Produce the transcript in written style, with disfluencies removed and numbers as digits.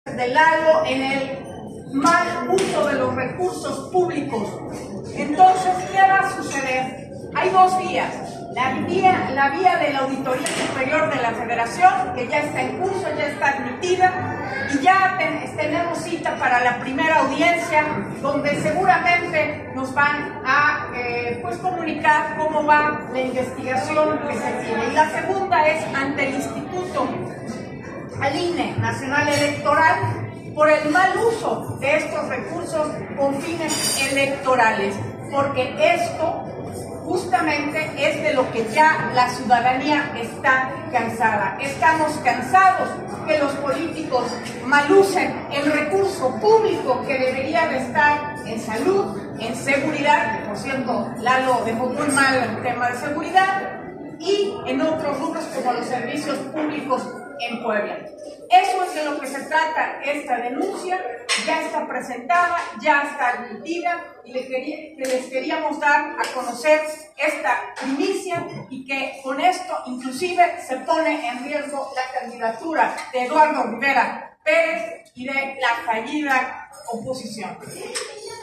de Lalo en el mal uso de los recursos públicos. Entonces, ¿qué va a suceder? Hay dos vías. La vía de la Auditoría Superior de la Federación, que ya está en curso, ya está admitida, y ya tenemos cita para la primera audiencia, donde seguramente nos van a comunicar cómo va la investigación que se tiene. Y la segunda es ante el Instituto, al INE Nacional Electoral, por el mal uso de estos recursos con fines electorales, porque esto justamente es de lo que ya la ciudadanía está cansada. Estamos cansados que los políticos malusen el recurso público que debería de estar en salud, en seguridad, que por cierto Lalo dejó muy mal el tema de seguridad, y en otros rubros como los servicios públicos en Puebla. Eso es de lo que se trata esta denuncia, ya está presentada, ya está admitida, y les queríamos dar a conocer esta primicia, y que con esto inclusive se pone en riesgo la candidatura de Eduardo Rivera Pérez y de la fallida oposición.